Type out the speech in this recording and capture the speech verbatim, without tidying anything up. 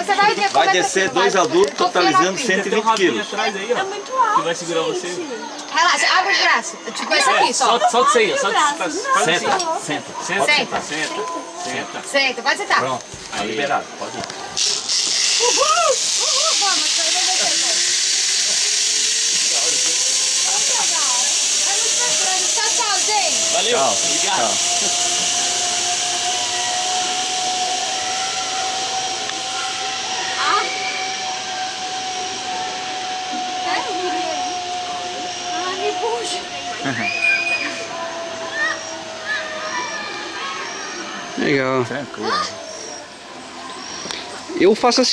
você vai ver como Vai é descer que dois adultos, totalizando cento e vinte quilos. Atrás aí, ó. É muito alto, Que vai segurar você. Relaxa, abre o braço. Tipo esse aqui, só. Solta, solta isso aí, solta braço. isso. Não. Faz assim. Senta, senta. Senta, Senta. senta, senta. Senta. Senta, pode sentar. Pronto, tá liberado, pode ir. Uhul! Uhul, vamos, vai descer, vai. É muito grande. Tchau, tchau, gente. Valeu. Tchau, Obrigado. tchau. Ai, me puxa. Legal. Tranquilo. Eu faço assim.